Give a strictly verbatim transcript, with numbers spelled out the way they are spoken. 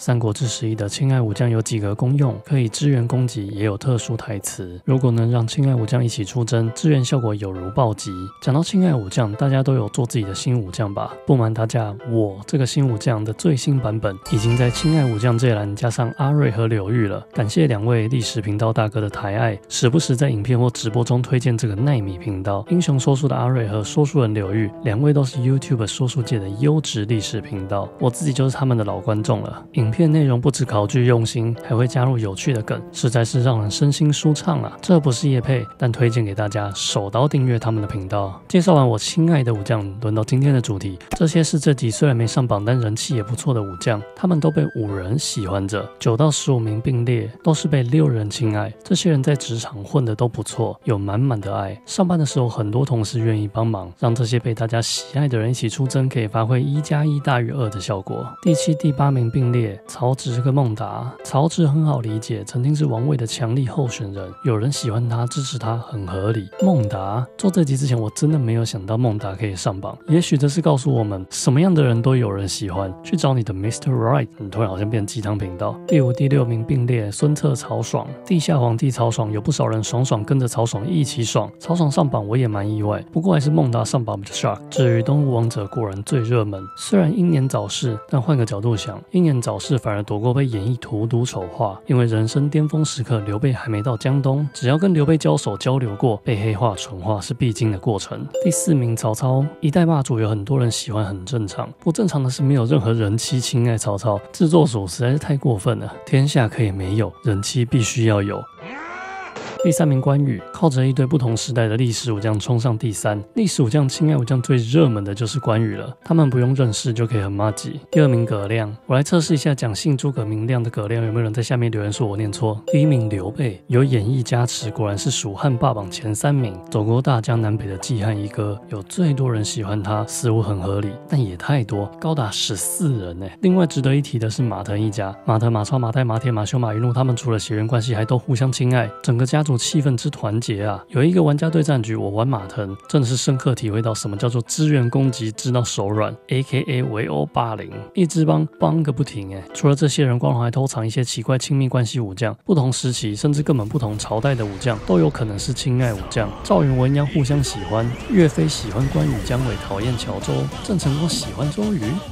三国志十一》的青爱武将有几个功用，可以支援攻击，也有特殊台词。如果能让青爱武将一起出征，支援效果有如暴击。讲到青爱武将，大家都有做自己的新武将吧？不瞒大家，我这个新武将的最新版本已经在青爱武将这一栏加上阿瑞和柳玉了。感谢两位历史频道大哥的抬爱，时不时在影片或直播中推荐这个奈米频道。英雄说书的阿瑞和说书人柳玉，两位都是 YouTube 说书界的优质历史频道，我自己就是他们的老观众了。影片内容不只考据用心，还会加入有趣的梗，实在是让人身心舒畅啊！这不是业配，但推荐给大家手刀订阅他们的频道。介绍完我亲爱的武将，轮到今天的主题。这些是这集虽然没上榜，但人气也不错的武将，他们都被五人喜欢着，九到十五名并列，都是被六人青睐。这些人在职场混得都不错，有满满的爱。上班的时候，很多同事愿意帮忙，让这些被大家喜爱的人一起出征，可以发挥一加一大于二的效果。第七、第八名并列，曹植跟孟达。曹植很好理解，曾经是王位的强力候选人，有人喜欢他，支持他，很合理。孟达做这集之前，我真的没有想到孟达可以上榜，也许这是告诉我们，什么样的人都有人喜欢，去找你的 Mister Right。你突然好像变鸡汤频道。第五、第六名并列，孙策、曹爽。地下皇帝曹爽，有不少人爽爽跟着曹爽一起爽，曹爽上榜我也蛮意外，不过还是孟达上榜比较 shock。至于东吴王者，果然最热门，虽然英年早逝，但换个角度想，英年早逝反而躲过被演绎荼毒丑化，因为人生巅峰时刻，刘备还没到江东，只要跟刘备交手交流过，被黑化蠢化是必经的过程。第四名曹操，一代霸主有很多人喜欢很正常，不正常的是没有任何人妻亲爱曹操，制作组实在是太过分了，天下可以没有，人妻必须要有。第三名关羽，靠着一堆不同时代的历史武将冲上第三。历史武将、亲爱武将最热门的就是关羽了，他们不用认识就可以很麻吉。第二名葛亮，我来测试一下讲姓诸葛明亮的葛亮有没有人在下面留言说我念错。第一名刘备，有演义加持，果然是蜀汉霸榜前三名，走过大江南北的季汉一哥，有最多人喜欢他，似乎很合理，但也太多，高达十四人呢。另外值得一提的是马腾一家，马腾、马超、马太、马铁、马修、马云禄，他们除了血缘关系，还都互相亲爱，整个家族气氛之团结啊！有一个玩家对战局，我玩马腾，真的是深刻体会到什么叫做支援攻击支到手软 ，A K A 围殴霸凌，一支帮帮个不停哎！除了这些人，光荣还偷藏一些奇怪亲密关系武将，不同时期甚至根本不同朝代的武将都有可能是亲爱武将。赵云、文鸯互相喜欢，岳飞喜欢关羽，姜维讨厌乔州，郑成功喜欢周瑜。